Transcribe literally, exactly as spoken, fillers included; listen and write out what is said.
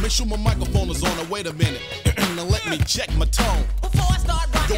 Make sure my microphone is on. Now wait a minute. Now let me check my tone. Before I start rocking.